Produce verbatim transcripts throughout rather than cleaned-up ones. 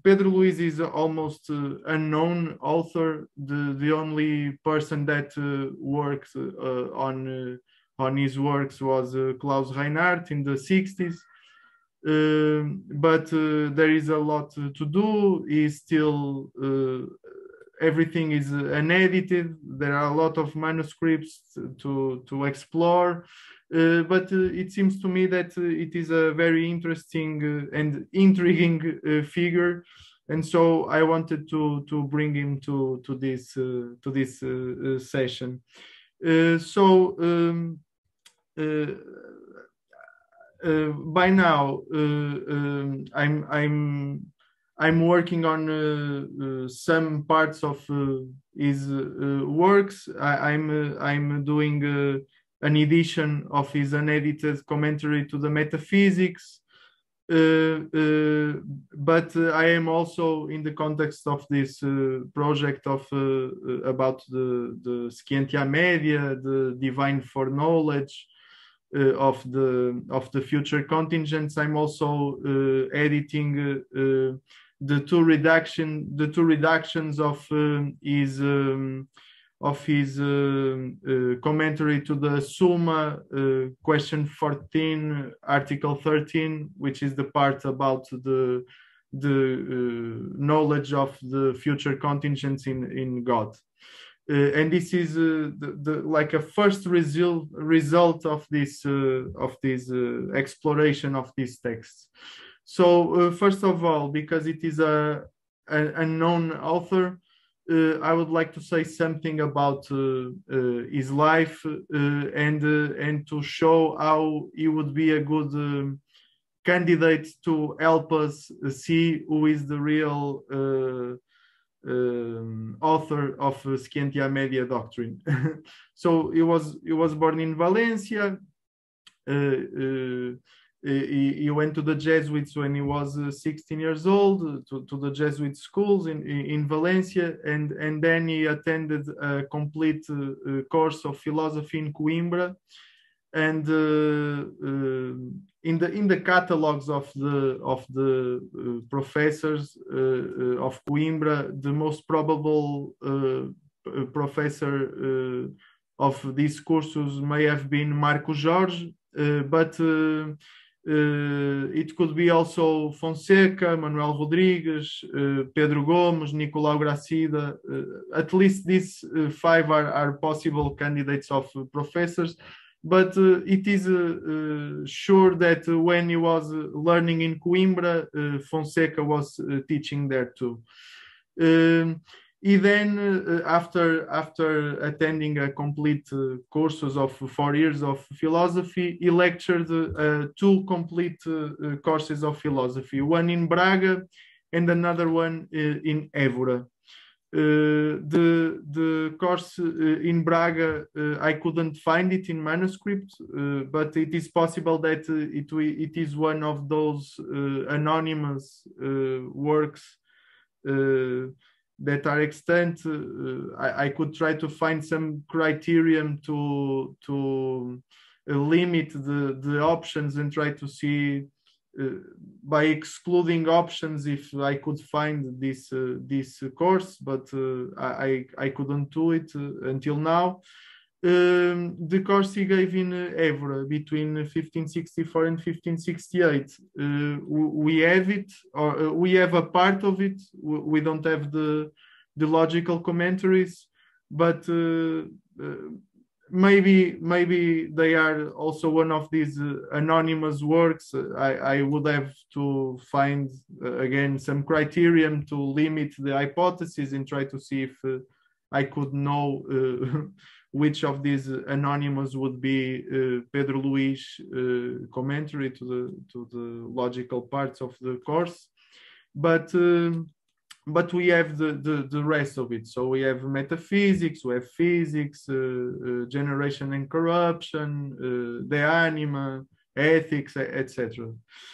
Pedro Luis is almost uh, unknown author. The the only person that uh, worked uh, on uh, on his works was uh, Klaus Reinhardt in the sixties. Um, but uh, there is a lot to, to do. Is still uh, everything is unedited. There are a lot of manuscripts to to explore. Uh, but uh, it seems to me that uh, it is a very interesting uh, and intriguing uh, figure, and so I wanted to to bring him to to this uh, to this uh, uh, session. Uh, so. Um, uh, uh, by now, uh, um, I'm I'm I'm working on uh, uh, some parts of uh, his uh, works. I, I'm uh, I'm doing uh, an edition of his unedited commentary to the metaphysics. Uh, uh, but uh, I am also in the context of this uh, project of uh, about the the Scientia Media, the divine foreknowledge uh, of the of the future contingents. I'm also uh, editing uh, uh, the two redaction the two reductions of um, his um, of his uh, uh, commentary to the Summa, uh, question fourteen, article thirteen, which is the part about the the uh, knowledge of the future contingents in in God. Uh, and this is uh, the, the like a first result result of this uh, of this uh, exploration of these texts. So uh, first of all, because it is a an unknown author, uh, I would like to say something about uh, uh, his life uh, and uh, and to show how he would be a good um, candidate to help us see who is the real uh, um, author of uh, Scientia Media doctrine. So he was he was born in Valencia. Uh, uh, he, he went to the Jesuits when he was uh, sixteen years old, uh, to, to the Jesuit schools in, in Valencia, and, and then he attended a complete uh, uh, course of philosophy in Coimbra. And uh, uh, in the in the catalogs of the of the uh, professors uh, uh, of Coimbra, the most probable uh, professor uh, of these courses may have been Marco Jorge, uh, but uh, uh, it could be also Fonseca, Manuel Rodrigues, uh, Pedro Gomes, Nicolau Gracida. Uh, at least these uh, five are, are possible candidates of uh, professors. But uh, it is uh, uh, sure that uh, when he was uh, learning in Coimbra, uh, Fonseca was uh, teaching there too. Um, he then, uh, after after attending a complete uh, courses of four years of philosophy, he lectured uh, two complete uh, courses of philosophy, one in Braga and another one uh, in Évora. Uh, the the course uh, in Braga, uh, I couldn't find it in manuscript, uh, but it is possible that uh, it it is one of those uh, anonymous uh, works uh, that are extant. Uh, I, I could try to find some criterion to to uh, limit the the options and try to see. Uh, by excluding options, if I could find this uh, this course, but uh, I I couldn't do it uh, until now. Um, the course he gave in uh, Évora between fifteen sixty-four and fifteen sixty-eight. Uh, we have it, or uh, we have a part of it. We don't have the the logical commentaries, but uh, uh, maybe maybe they are also one of these uh, anonymous works. I, I would have to find uh, again some criterion to limit the hypothesis and try to see if uh, I could know uh, which of these anonymous would be uh, Pedro Luis uh, commentary to the to the logical parts of the course. But um, But we have the, the, the rest of it. So we have metaphysics, we have physics, uh, uh, generation and corruption, uh, de anima, ethics, et cetera.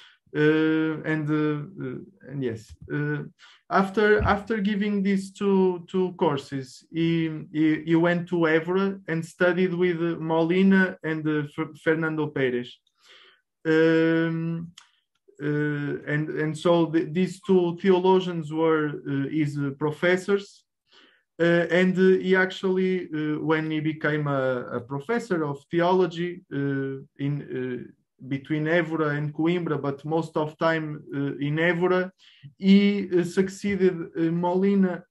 Uh, and uh, uh, and yes, uh, after after giving these two two courses, he he, he went to Évora and studied with Molina and uh, Fernando Pérez. Um, uh, and and so the, these two theologians were uh, his uh, professors, uh, and uh, he actually, uh, when he became a, a professor of theology uh, in uh, between Évora and Coimbra, but most of time uh, in Évora, he uh, succeeded uh, Molina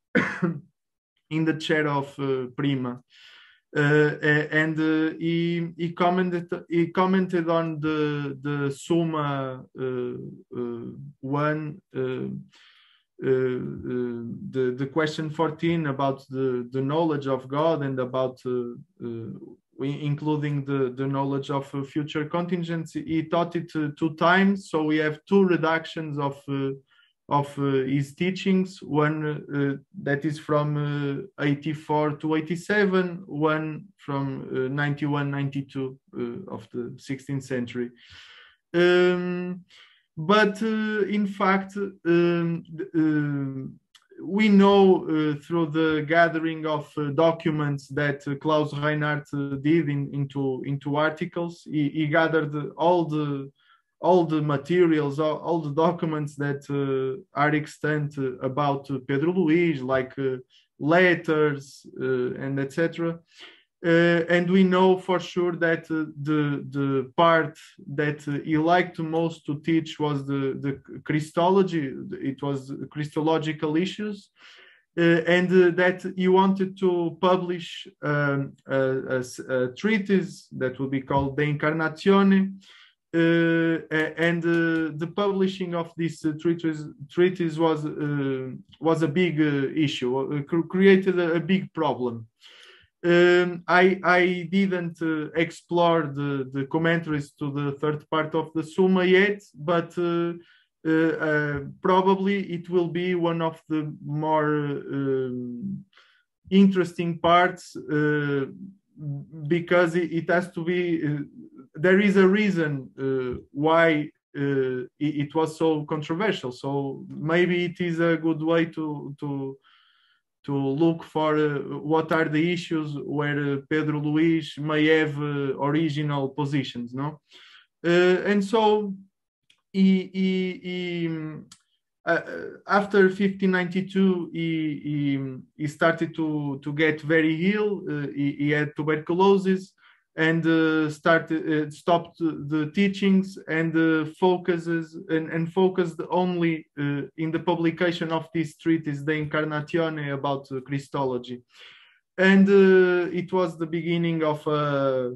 in the chair of uh, Prima. Uh, and uh, he he commented he commented on the the Summa uh, uh, one uh, uh, uh, the the question fourteen about the the knowledge of God and about uh, uh, including the the knowledge of uh, future contingency. He taught it uh, two times, so we have two redactions of uh, of uh, his teachings, one uh, that is from uh, eighty-four to eighty-seven, one from uh, ninety-one ninety-two uh, of the sixteenth century. Um, but uh, in fact, um, uh, we know uh, through the gathering of uh, documents that uh, Klaus Reinhardt uh, did in, into, into articles. He, he gathered all the all the materials, all, all the documents that uh, are extant uh, about uh, Pedro Luís, like uh, letters uh, and et cetera. Uh, and we know for sure that uh, the the part that uh, he liked most to teach was the, the Christology. It was Christological issues. Uh, and uh, that he wanted to publish um, a, a, a treatise that would be called De Incarnatione. Uh, and uh, the publishing of this uh, treatise, treatise was uh, was a big uh, issue, uh, created a, a big problem. Um, I I didn't uh, explore the, the commentaries to the third part of the Summa yet, but uh, uh, uh, probably it will be one of the more uh, interesting parts uh, because it, it has to be. Uh, there is a reason uh, why uh, it, it was so controversial. So maybe it is a good way to to to look for uh, what are the issues where uh, Pedro Luís may have uh, original positions, no? Uh, and so he, he, he uh, after fifteen ninety-two, he, he, he started to, to get very ill. Uh, he, he had tuberculosis and uh, started uh, stopped the teachings and uh, focuses and, and focused only uh, in the publication of this treatise, De Incarnatione, about uh, Christology. And uh, it was the beginning of a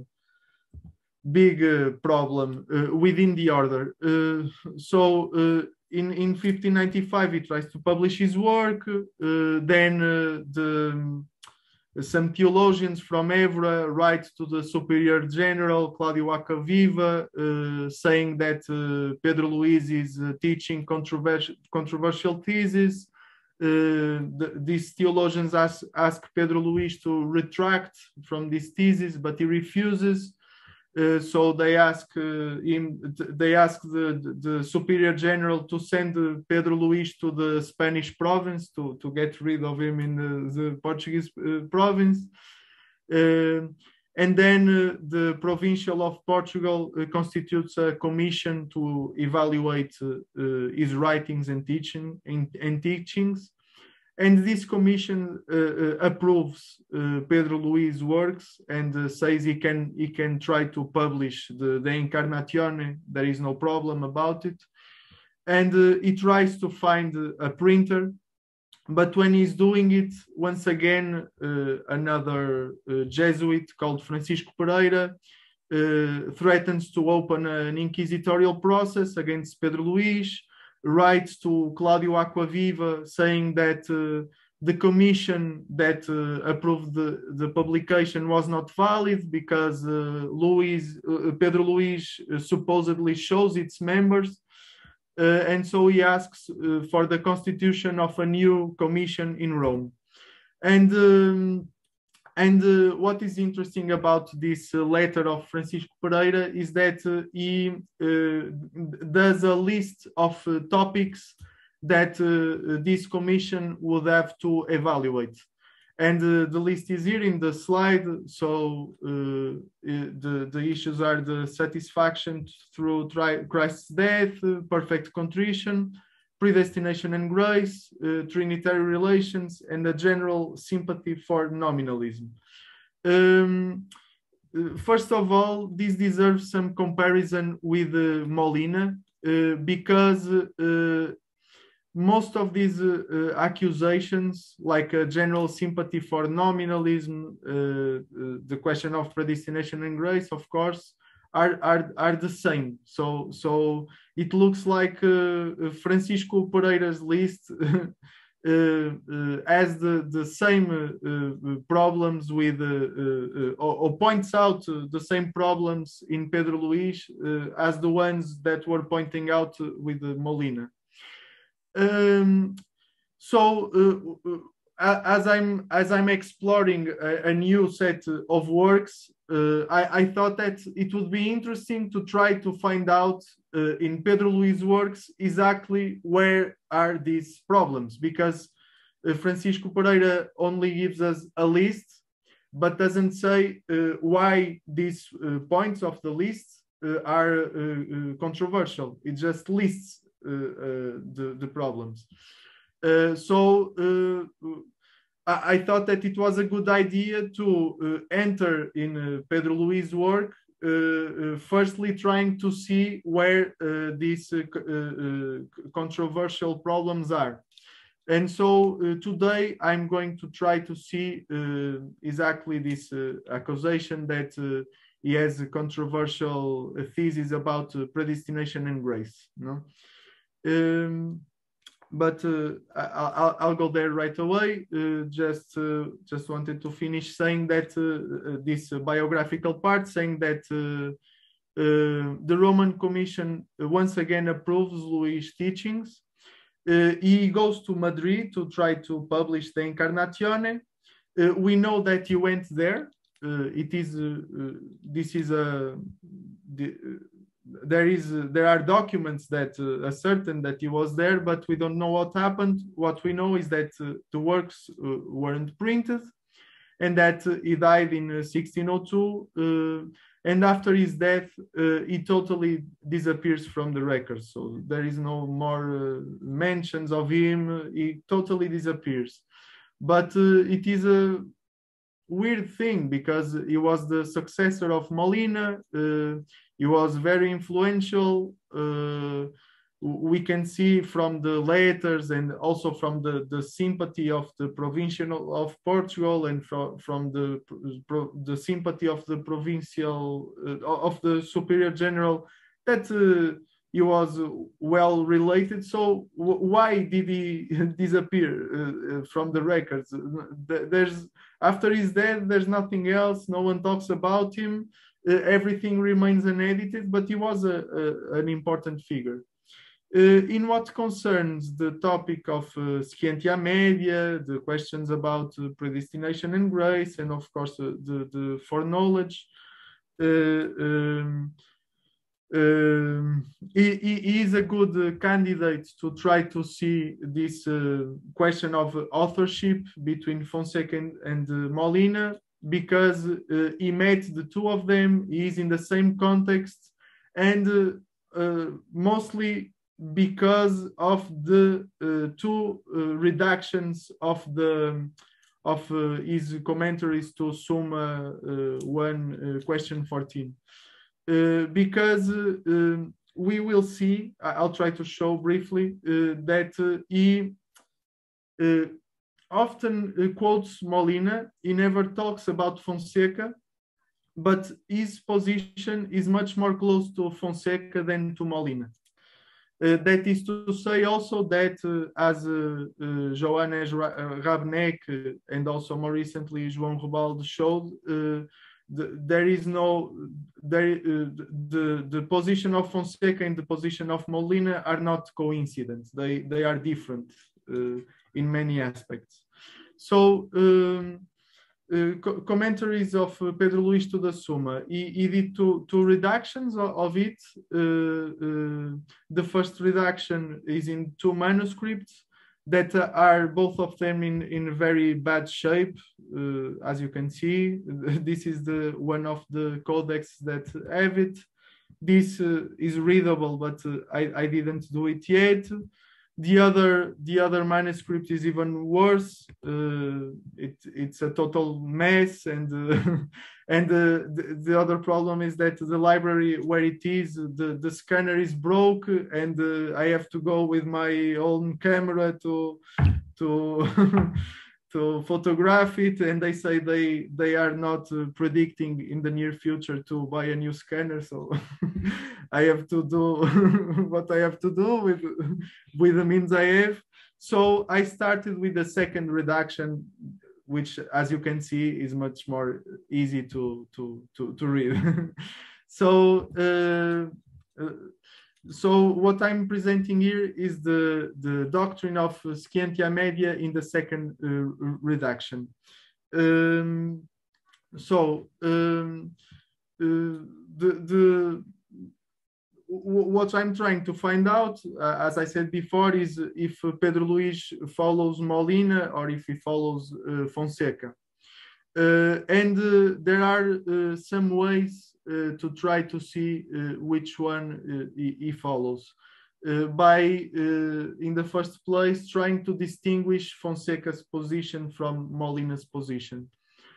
big uh, problem uh, within the order. Uh, so uh, in, in fifteen ninety-five, he tries to publish his work. Uh, then uh, the some theologians from Évora write to the Superior General, Claudio Acquaviva, uh, saying that uh, Pedro Luís is uh, teaching controversial, controversial theses. Uh, the, these theologians ask, ask Pedro Luís to retract from these theses, but he refuses. Uh, so they ask uh, him. They ask the, the Superior General to send uh, Pedro Luís to the Spanish province to, to get rid of him in the, the Portuguese uh, province. Uh, and then uh, the Provincial of Portugal uh, constitutes a commission to evaluate uh, uh, his writings and teaching and, and teachings. And this commission uh, uh, approves uh, Pedro Luís' works and uh, says he can he can try to publish the, the Incarnatione. There is no problem about it. And uh, he tries to find a printer. But when he's doing it, once again, uh, another uh, Jesuit called Francisco Pereira uh, threatens to open an inquisitorial process against Pedro Luís, writes to Claudio Acquaviva saying that uh, the commission that uh, approved the, the publication was not valid because uh, Luís, uh, Pedro Luís uh, supposedly shows its members. Uh, and so he asks uh, for the constitution of a new commission in Rome. And um, And uh, what is interesting about this uh, letter of Francisco Pereira is that uh, he uh, does a list of uh, topics that uh, this commission would have to evaluate. And uh, the list is here in the slide. So uh, the, the issues are the satisfaction through Christ's death, uh, perfect contrition, predestination and grace, uh, trinitary relations, and a general sympathy for nominalism. Um, first of all, this deserves some comparison with uh, Molina, uh, because uh, most of these uh, uh, accusations, like a general sympathy for nominalism, uh, uh, the question of predestination and grace, of course, are, are, are the same. So, so it looks like uh, Francisco Pereira's list uh, uh, has the, the same uh, uh, problems with, uh, uh, or, or points out uh, the same problems in Pedro Luis uh, as the ones that were pointing out with uh, Molina. Um, so uh, as I'm as I'm exploring a, a new set of works, uh, I, I thought that it would be interesting to try to find out uh, in Pedro Luis' works exactly where are these problems, because uh, Francisco Pereira only gives us a list, but doesn't say uh, why these uh, points of the list uh, are uh, uh, controversial. It just lists Uh, uh, the, the problems. Uh, so uh, I, I thought that it was a good idea to uh, enter in uh, Pedro Luis' work, uh, uh, firstly trying to see where uh, these uh, uh, controversial problems are. And so uh, today I'm going to try to see uh, exactly this uh, accusation that uh, he has a controversial uh, thesis about uh, predestination and grace. No? Um, but uh, I'll, I'll go there right away. Uh, just uh, just wanted to finish saying that uh, this uh, biographical part, saying that uh, uh, the Roman Commission once again approves Luis' teachings. Uh, he goes to Madrid to try to publish the Incarnatione. Uh, we know that he went there. Uh, it is uh, uh, this is a the, There is, uh, there are documents that uh, ascertain that he was there, but we don't know what happened. What we know is that uh, the works uh, weren't printed, and that uh, he died in uh, sixteen oh two. Uh, and after his death, uh, he totally disappears from the records. So there is no more uh, mentions of him. He totally disappears. But uh, it is a weird thing, because he was the successor of Molina. Uh, he was very influential. Uh, we can see from the letters and also from the, the sympathy of the provincial of Portugal, and from, from the, the sympathy of the provincial, uh, of the superior general, that uh, he was well related. So why did he disappear uh, from the records? There's, after his death, there's nothing else. No one talks about him. Uh, everything remains unedited, but he was a, a, an important figure. Uh, in what concerns the topic of uh, Scientia Media, the questions about uh, predestination and grace, and of course uh, the, the foreknowledge, uh, um, um, he, he is a good uh, candidate to try to see this uh, question of authorship between Fonseca and, and uh, Molina, because uh, he met the two of them. He is in the same context, and uh, uh, mostly because of the uh, two uh, redactions of the of uh, his commentaries to Summa uh, one uh, question fourteen. Uh, because uh, um, we will see, I'll try to show briefly uh, that uh, he uh, often uh, quotes Molina. He never talks about Fonseca, but his position is much more close to Fonseca than to Molina. Uh, that is to say also that uh, as uh, uh, Johannes Rabneck uh, and also more recently João Rebalde showed, uh, the, there is no, there, uh, the, the position of Fonseca and the position of Molina are not coincident. They, they are different uh, in many aspects. So, um, Uh, co commentaries of uh, Pedro Luis to the Summa. He, he did two, two redactions of, of it. Uh, uh, the first redaction is in two manuscripts. that are both of them in, in very bad shape. Uh, as you can see, this is the one of the codecs that have it. This uh, is readable, but uh, I, I didn't do it yet. The other the other manuscript is even worse. Uh, it, it's a total mess, and uh, and uh, the, the other problem is that the library where it is, the, the scanner is broke, and uh, I have to go with my own camera to to to photograph it, and they say they they are not uh, predicting in the near future to buy a new scanner, so I have to do what I have to do with with the means I have. So I started with the second reduction, which, as you can see, is much more easy to to to, to read. so uh, uh, So what I'm presenting here is the, the doctrine of Scientia Media in the second uh, reduction. Um, so um, uh, the, the, what I'm trying to find out, uh, as I said before, is if Pedro Luis follows Molina or if he follows uh, Fonseca. Uh, and uh, there are uh, some ways uh, to try to see uh, which one uh, he, he follows. Uh, by, uh, in the first place, trying to distinguish Fonseca's position from Molina's position.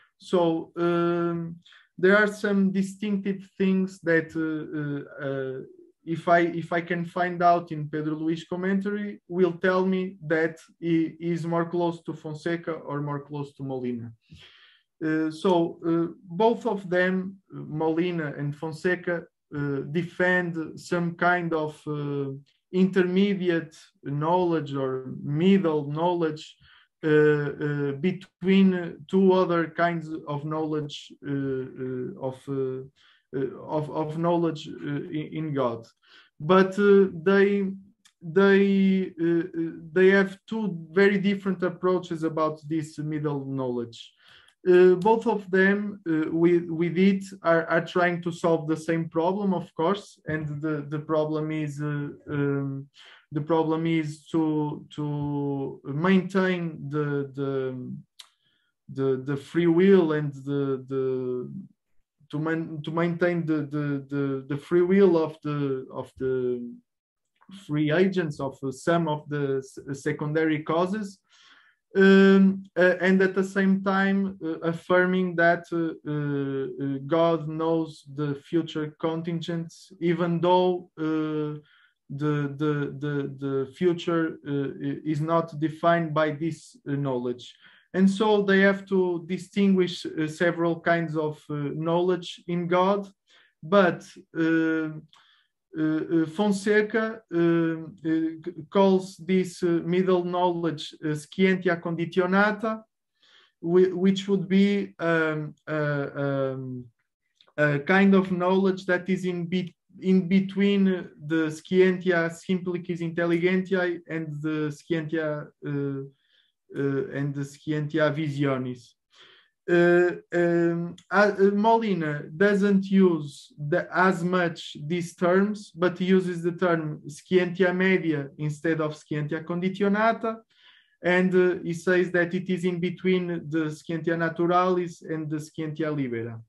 So um, there are some distinctive things that uh, uh, if I if I can find out in Pedro Luis' commentary, will tell me that he is more close to Fonseca or more close to Molina. Uh, so uh, both of them, Molina and Fonseca, uh, defend some kind of uh, intermediate knowledge or middle knowledge uh, uh, between two other kinds of knowledge uh, uh, of, uh, uh, of of knowledge uh, in, in God, but uh, they they uh, they have two very different approaches about this middle knowledge. Uh, both of them uh, with, with it are, are trying to solve the same problem, of course, and the, the problem is uh, um, the problem is to to maintain the the the, the free will and the the to, man, to maintain the, the the the free will of the of the free agents of some of the secondary causes. Um, uh, and at the same time uh, affirming that uh, uh, God knows the future contingents, even though uh, the, the, the, the future uh, is not defined by this uh, knowledge. And so they have to distinguish uh, several kinds of uh, knowledge in God, but uh, Uh, uh, Fonseca uh, uh, calls this uh, middle knowledge uh, scientia conditionata, which would be um, uh, um, a kind of knowledge that is in, be in between the scientia simplicis intelligentiae and the scientia uh, uh, and the scientia visionis. Uh, um, uh, Molina doesn't use the, as much these terms, but he uses the term scientia media instead of scientia conditionata, and uh, he says that it is in between the scientia naturalis and the scientia libera.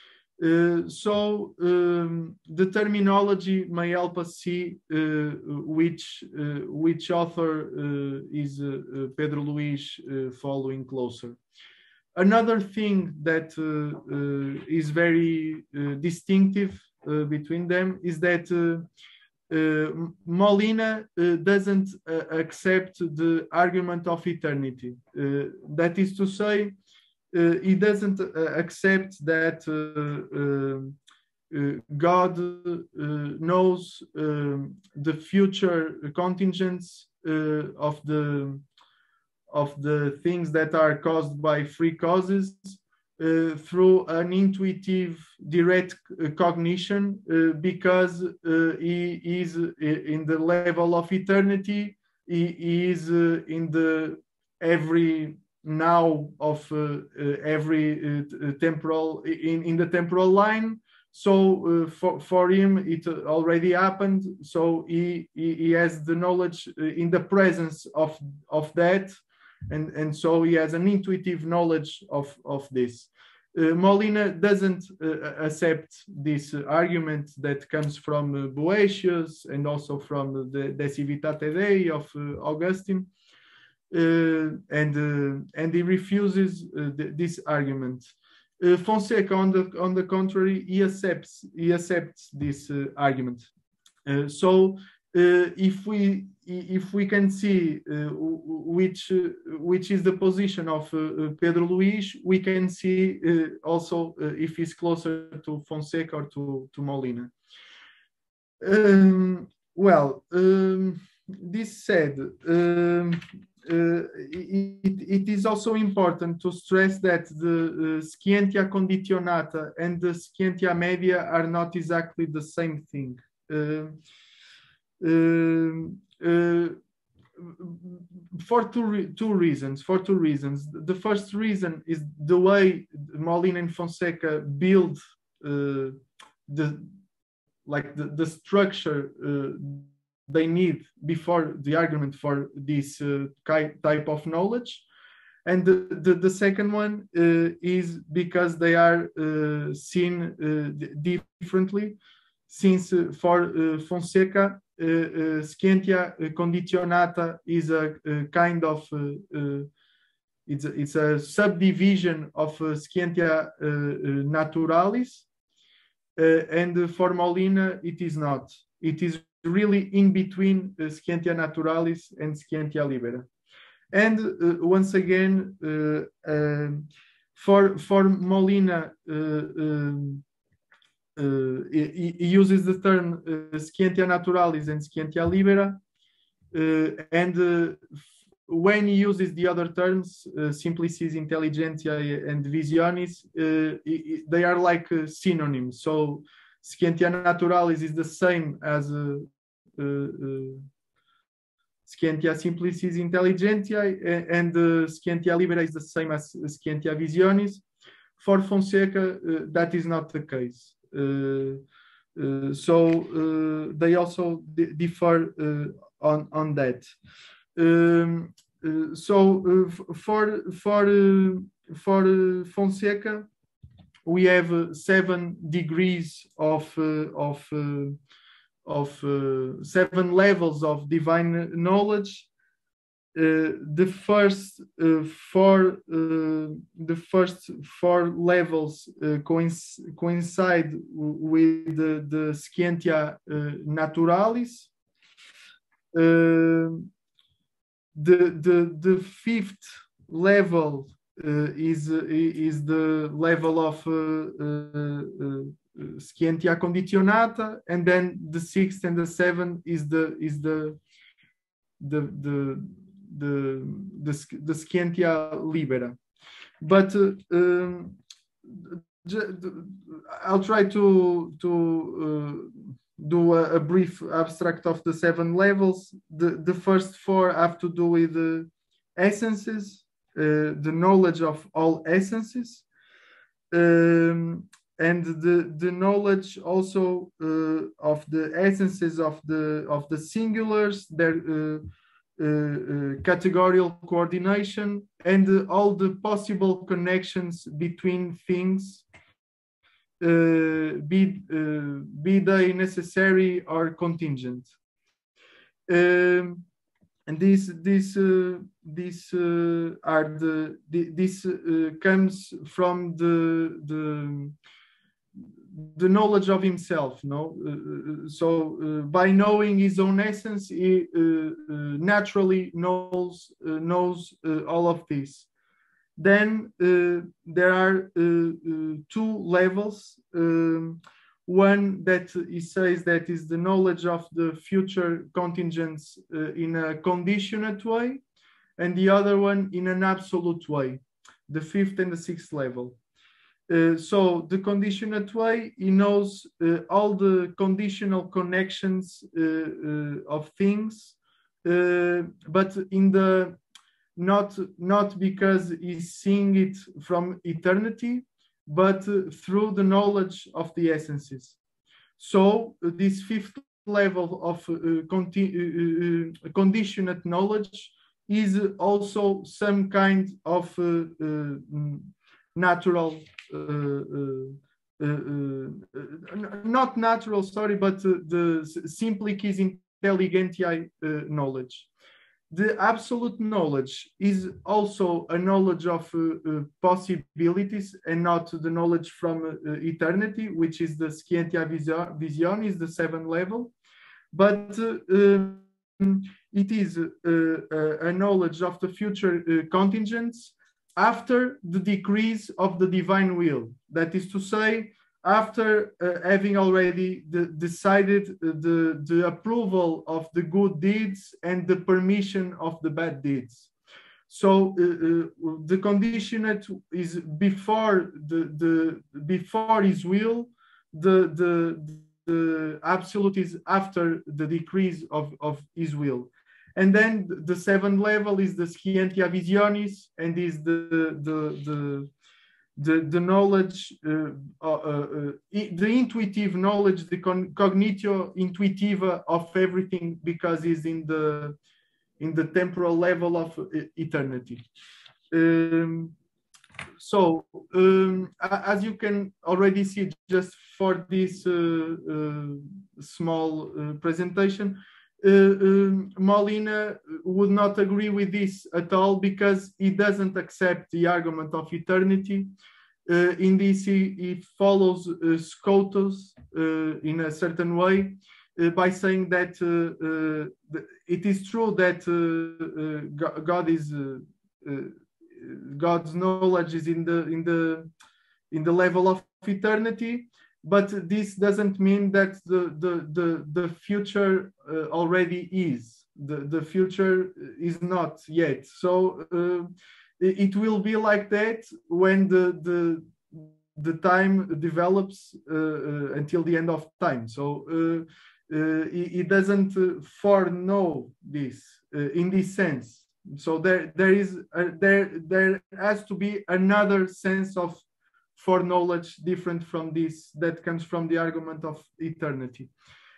Uh, so um, the terminology may help us see uh, which uh, which author uh, is uh, Pedro Luis uh, following closer. Another thing that uh, uh, is very uh, distinctive uh, between them is that uh, uh, Molina uh, doesn't uh, accept the argument of eternity. Uh, that is to say, uh, he doesn't uh, accept that uh, uh, uh, God uh, knows uh, the future contingents uh, of the of the things that are caused by free causes uh, through an intuitive, direct uh, cognition, uh, because uh, he is in the level of eternity, he is uh, in the every now of uh, uh, every uh, temporal, in, in the temporal line. So uh, for, for him, it already happened. So he, he, he has the knowledge in the presence of, of that. And, and so he has an intuitive knowledge of, of this. Uh, Molina doesn't uh, accept this uh, argument that comes from uh, Boetius and also from the De Civitate Dei of uh, Augustine. Uh, and, uh, and he refuses uh, th this argument. Uh, Fonseca, on the on the contrary, he accepts he accepts this uh, argument. Uh, so, uh, if we if we can see uh, which uh, which is the position of uh, Pedro Luis, we can see uh, also uh, if he's closer to Fonseca or to to Molina. Um, well, um, this said. Um, Uh, it, it is also important to stress that the uh, scientia conditionata and the scientia media are not exactly the same thing. Uh, uh, uh, for two, re two reasons, for two reasons. The first reason is the way Molina and Fonseca build uh, the, like the, the structure uh, they need before the argument for this uh, type of knowledge. And the, the, the second one uh, is because they are uh, seen uh, differently, since uh, for uh, Fonseca, uh, uh, scientia conditionata is a, a kind of, uh, uh, it's, a, it's a subdivision of uh, scientia uh, naturalis, uh, and for Molina, it is not. It is really in between uh, Scientia Naturalis and Scientia Libera. And uh, once again, uh, uh, for, for Molina, uh, um, uh, he, he uses the term uh, Scientia Naturalis and Scientia Libera, uh, and uh, when he uses the other terms, uh, Simplicis Intelligentiae and Visionis, uh, they are like uh, synonyms. So Scientia Naturalis is the same as uh, uh, uh, Scientia Simplicis Intelligentiae, and uh, Scientia Libera is the same as Scientia Visionis. For Fonseca, uh, that is not the case. Uh, uh, so uh, they also differ uh, on, on that. Um, uh, so uh, for, for, uh, for uh, Fonseca, we have uh, seven degrees of, uh, of, uh, of uh, seven levels of divine knowledge. Uh, the first uh, four, uh, the first four levels uh, coinc coincide with the, the Scientia uh, Naturalis. Uh, the, the, the fifth level uh, is, uh, is the level of uh, uh, uh, Scientia Conditionata, and then the sixth and the seventh is the is the the the the the, the Scientia Libera. But uh, um, I'll try to to uh, do a, a brief abstract of the seven levels. The the first four have to do with the essences, uh, the knowledge of all essences. Um, and the, the knowledge also uh, of the essences of the of the singulars, their uh, uh, uh, categorical coordination, and uh, all the possible connections between things, uh, be, uh, be they necessary or contingent. Um, and this this uh, this uh, are the, the this uh, comes from the the the knowledge of himself, no? Uh, so uh, by knowing his own essence, he uh, uh, naturally knows uh, knows uh, all of this. Then uh, there are uh, uh, two levels. Um, one that he says that is the knowledge of the future contingents uh, in a conditionate way, and the other one in an absolute way, the fifth and the sixth level. Uh, so the conditionate way, he knows uh, all the conditional connections uh, uh, of things, uh, but in the not not because he's seeing it from eternity, but uh, through the knowledge of the essences. So uh, this fifth level of uh, conti- uh, uh, conditioned knowledge is also some kind of uh, uh, natural, uh, uh, uh, uh, not natural, sorry, but uh, the simplicis intelligentiae uh, knowledge. The absolute knowledge is also a knowledge of uh, uh, possibilities and not the knowledge from uh, eternity, which is the scientia visionis, the seventh level. But uh, um, it is uh, uh, a knowledge of the future uh, contingents after the decrease of the divine will. That is to say, after uh, having already the, decided uh, the, the approval of the good deeds and the permission of the bad deeds. So uh, uh, the conditioned is before the, the before his will, the, the, the absolute is after the decrease of, of his will. And then the seventh level is the scientia visionis, and is the, the, the The, the knowledge, uh, uh, uh, the intuitive knowledge, the con- cognitio intuitiva of everything, because it's in the in the temporal level of eternity. Um, so, um, as you can already see, just for this uh, uh, small uh, presentation, uh, um, Molina would not agree with this at all, because he doesn't accept the argument of eternity. Uh, in this, he, he follows uh, Scotus uh, in a certain way uh, by saying that uh, uh, it is true that uh, uh, God is uh, uh, God's knowledge is in the in the in the level of eternity, but this doesn't mean that the the the, the future uh, already is. The the future is not yet. So. Uh, It will be like that when the the the time develops uh, uh, until the end of time. So uh, uh, it, it doesn't uh, foreknow this uh, in this sense. So there there is a, there there has to be another sense of foreknowledge different from this that comes from the argument of eternity.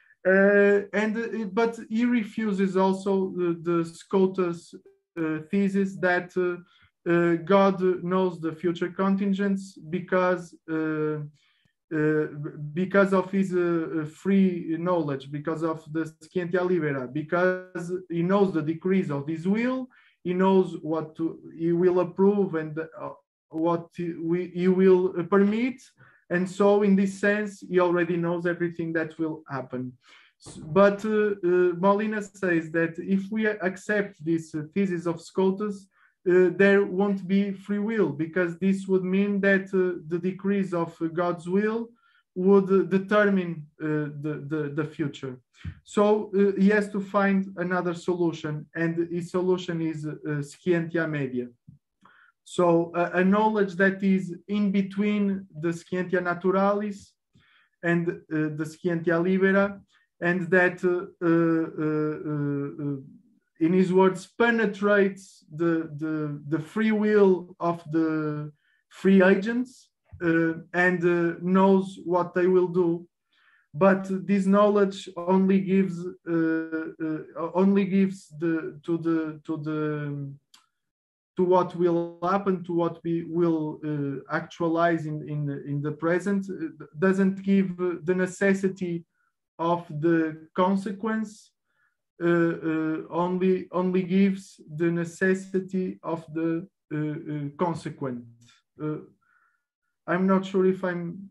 Uh, and uh, but he refuses also the, the Scotus uh, thesis that. Uh, Uh, God knows the future contingents because uh, uh, because of his uh, free knowledge, because of the scientia libera, because he knows the decrees of his will, he knows what to, he will approve and uh, what he, we, he will permit, and so in this sense he already knows everything that will happen. But uh, uh, Molina says that if we accept this uh, thesis of Scotus, Uh, there won't be free will, because this would mean that uh, the decrease of uh, God's will would uh, determine uh, the, the, the future. So uh, he has to find another solution, and his solution is uh, scientia media. So uh, a knowledge that is in between the scientia naturalis and uh, the scientia libera, and that uh, uh, uh, uh, in his words, penetrates the, the, the free will of the free agents uh, and uh, knows what they will do. But this knowledge only gives uh, uh, only gives the to the to the to what will happen, to what we will uh, actualize in, in in the present. It doesn't give the necessity of the consequence. Uh, uh, only only gives the necessity of the uh, uh, consequent. Uh, I'm not sure if I'm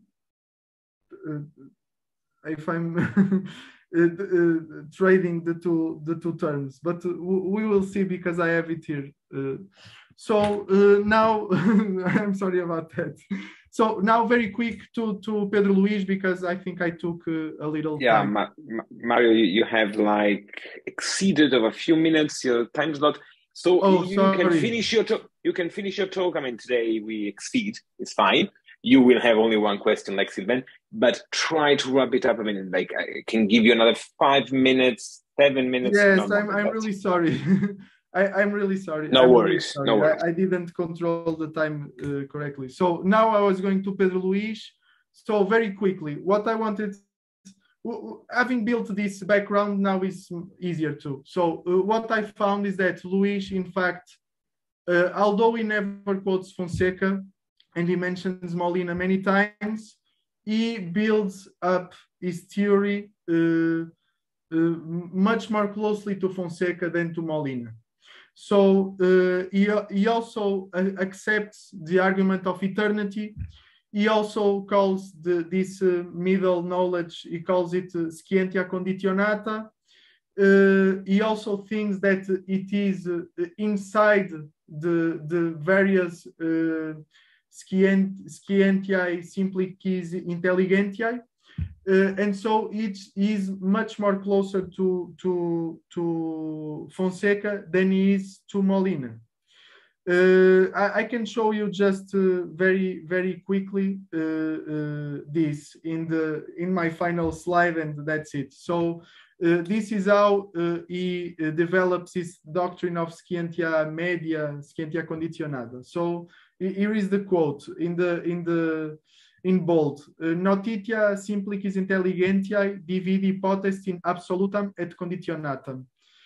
uh, if I'm uh, uh, trading the two the two terms, but uh, we will see, because I have it here. Uh, so uh, now I'm sorry about that. So now very quick to, to Pedro Luis, because I think I took uh, a little yeah, time. Ma Ma Mario, you have like exceeded of a few minutes your time slot. So oh, you, sorry. can finish your talk. You can finish your talk. I mean, today we exceed. It's fine. You will have only one question like Sylvain, but try to wrap it up. I mean, like I can give you another five minutes, seven minutes. Yes, no I'm, I'm really sorry. I, I'm really sorry. No I'm worries. Really sorry. No worries. I, I didn't control the time uh, correctly. So now I was going to Pedro Luis. So very quickly, what I wanted, having built this background now is easier too. So uh, what I found is that Luis, in fact, uh, although he never quotes Fonseca and he mentions Molina many times, he builds up his theory uh, uh, much more closely to Fonseca than to Molina. So uh, he, he also uh, accepts the argument of eternity. He also calls the, this uh, middle knowledge, he calls it uh, scientia conditionata. Uh, he also thinks that it is uh, inside the, the various uh, scientiae simplicis intelligentiae. Uh, and so it is much more closer to, to, to Fonseca than he is to Molina. Uh, I, I can show you just uh, very, very quickly uh, uh, this in the in my final slide, and that's it. So uh, this is how uh, he uh, develops his doctrine of scientia media, scientia conditionata. So here is the quote in the in the in bold: "Notitia simplicis intelligentiae dividi potest in absolutam et conditionatam."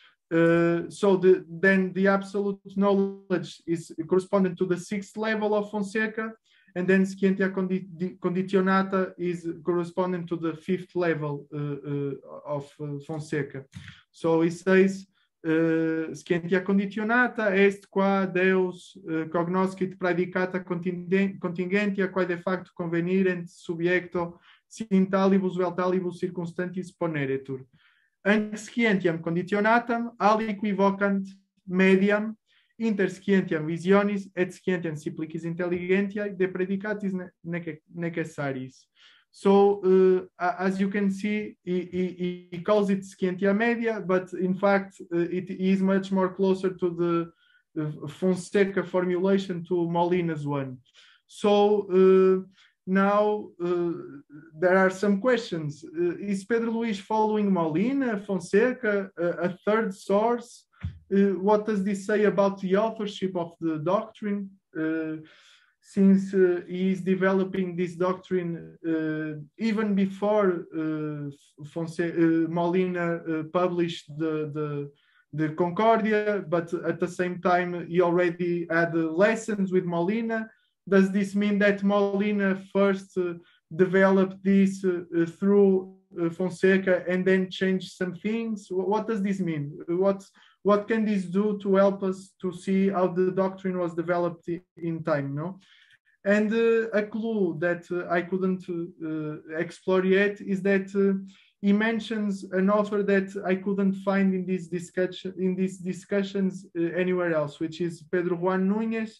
Uh, so the, then the absolute knowledge is corresponding to the sixth level of Fonseca, and then scientia condi conditionata is corresponding to the fifth level uh, uh, of uh, Fonseca. So he says, uh, scientia conditionata est qua Deus uh, cognoscit praedicata contingentia quae de facto convenirent subjecto sin talibus vel talibus circumstantis poneretur. Ant scientiam conditionatam aliqui vocant mediam inter scientiam visionis et scientiam simplicis intelligentiae de predicatis necessaris. So, uh, as you can see, he, he, he calls it scientia media, but in fact, uh, it is much more closer to the uh, Fonseca formulation, to Molina's one. So, uh, now, uh, there are some questions. Uh, is Pedro Luis following Molina, Fonseca, uh, a third source? Uh, what does this say about the authorship of the doctrine? Uh, since uh, he is developing this doctrine uh, even before uh, Fonseca, uh, Molina uh, published the, the, the Concordia, but at the same time, he already had uh, lessons with Molina. Does this mean that Molina first uh, developed this uh, uh, through uh, Fonseca and then changed some things? What does this mean? What, what can this do to help us to see how the doctrine was developed in time? No? And uh, a clue that uh, I couldn't uh, explore yet is that uh, he mentions an author that I couldn't find in, this discussion, in these discussions uh, anywhere else, which is Pedro Juan Núñez,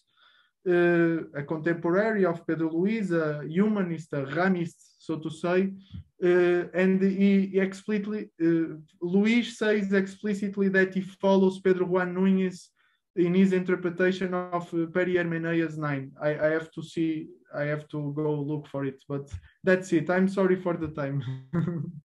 Uh, a contemporary of Pedro Luis, a humanist, a Ramist, so to say, uh, and he, he explicitly, uh, Luis says explicitly that he follows Pedro Juan Núñez in his interpretation of uh, Peri-Hermeneias nine. I, I have to see, I have to go look for it, but that's it. I'm sorry for the time.